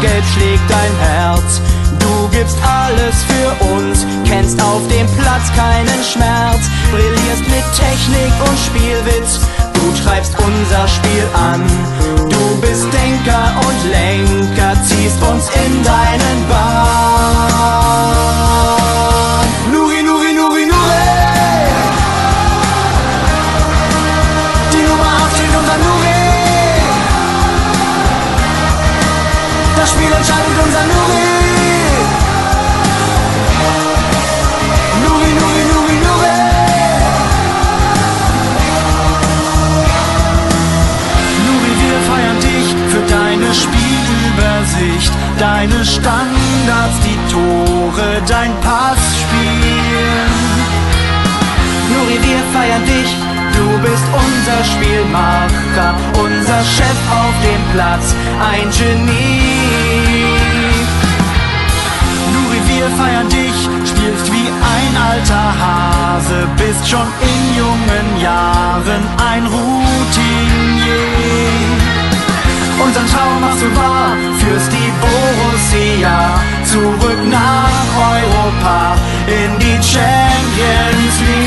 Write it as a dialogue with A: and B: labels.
A: gelb schlägt dein Herz. Du gibst alles für uns, kennst auf dem Platz keinen Schmerz, brillierst mit Technik und Spielwitz, du treibst unser Spiel an. Du bist Denker und Lenker, ziehst uns in deinen Bahn. Nuri, Nuri, Nuri, Nuri! Die Nummer 8 steht unser Nuri! Das Spiel entscheidet unser Nuri! Nuri, Nuri, Nuri, Nuri! Nuri, wir feiern dich für deine Spielübersicht, deine Standards, die Tore, dein Passspiel. Nuri, wir feiern dich, du bist unser Spielmacher, unser Chef auf dem Platz, ein Genie. Nuri, wir feiern dich, spielst wie ein alter Hase, bist schon in jungen Jahren ein Routinier. Unseren Traum machst du wahr, führst die Borussia zurück nach Europa in die Champions League.